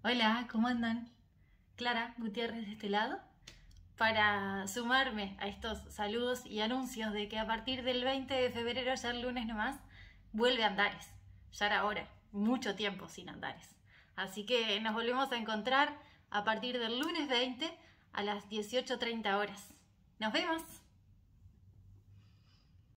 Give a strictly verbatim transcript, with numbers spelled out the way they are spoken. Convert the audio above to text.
Hola, ¿cómo andan? Clara Gutiérrez de este lado, para sumarme a estos saludos y anuncios de que a partir del veinte de febrero, ya el lunes nomás, vuelve Andares. Ya era hora, mucho tiempo sin Andares. Así que nos volvemos a encontrar a partir del lunes veinte a las dieciocho treinta horas. ¡Nos vemos!